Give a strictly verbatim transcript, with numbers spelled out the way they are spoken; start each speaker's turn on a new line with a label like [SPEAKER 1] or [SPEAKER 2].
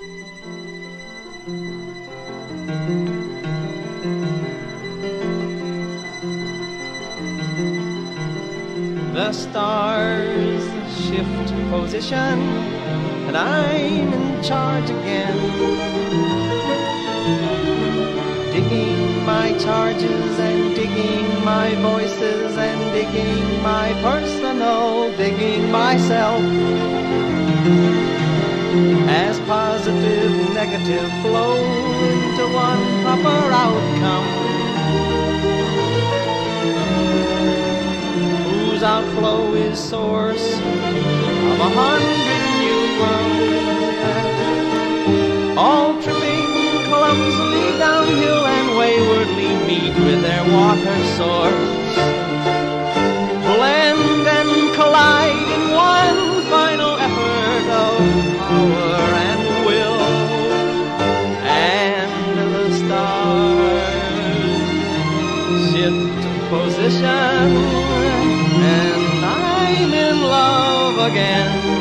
[SPEAKER 1] The stars shift position, and I'm in charge again. Digging my charges and digging my voices and digging my personal, digging myself. As positive, negative flow into one proper outcome, whose outflow is source of a hundred new worlds, all tripping clumsily downhill and waywardly meet with their water source, blend and collide in one final effort of power and will, and the stars shift position, and I'm in love again.